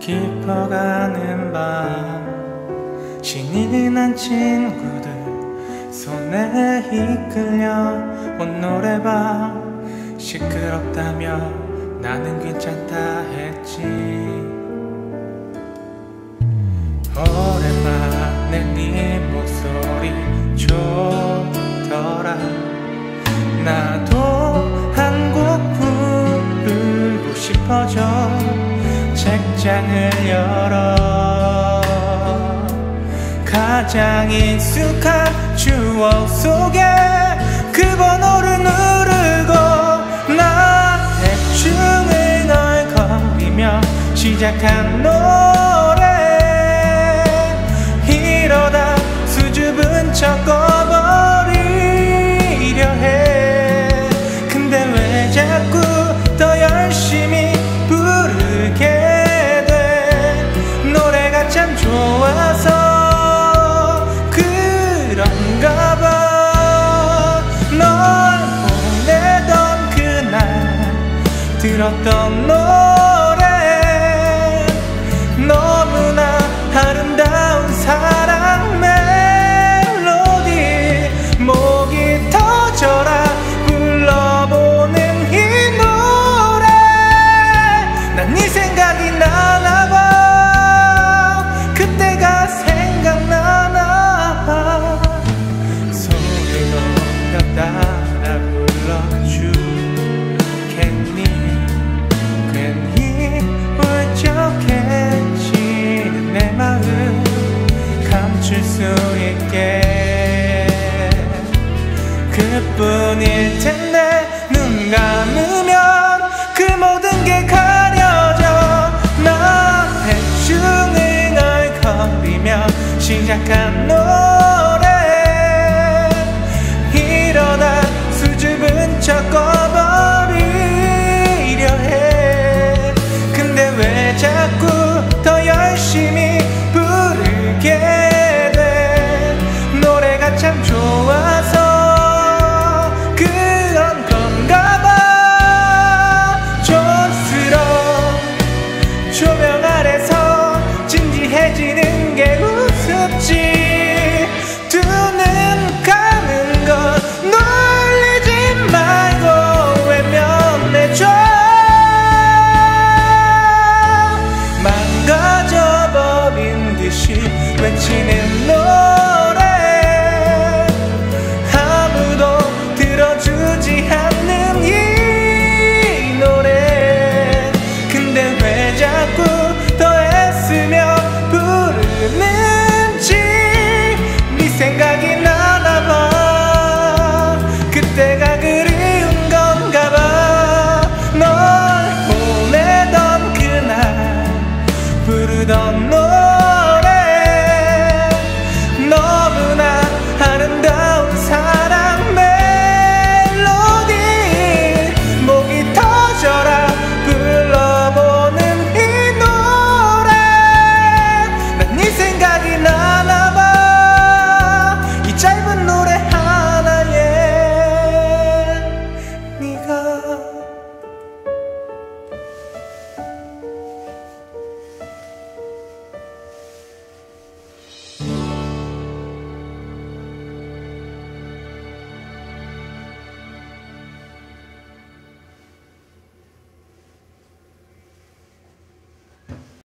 깊어가는 밤 신이 난 친구들 손에 이끌려 온 노래방 시끄럽다며 나는 괜찮다 했지. 오랜만에 네 목소리 좋더라. 나도 한 곡 부르고 싶어져. 책장을 열어 가장 익숙한 추억 속에 그 번호를 누르고 나 대충 흥얼거리며 시작한 노래. 이러다 수줍은 척 꺼버리려 해. 근데 왜 자꾸 더 열심히 부르게 돼. 노래가 참 좋아서 그런가 봐. 널 보내던 그날 들었던 노래 너무나 아름다운 사랑 멜로디. 목이 터져라 불러보는 이 노래. 난 네 생각이 나나봐. 그때가 생각나나봐. 소리 높여 따라 불러주겠니. 괜히 울적해지는 내 마음 감출 수 있게. 그뿐일 텐데 눈 감으면 그 모든 게 가려져. 나 대충 흥얼거리며 시작한 노래. 이러다 수줍은 척 꺼버리려 해. 근데 왜 자꾸 더 열심히 부르게 돼. 노래가 참 좋아서 그런 건가 봐. 촌스러운 조명 아래서 진지해지는 게 우습지. 두 눈 감은 것 놀리지 말고 외면해줘. 망가져버린 듯이 외치네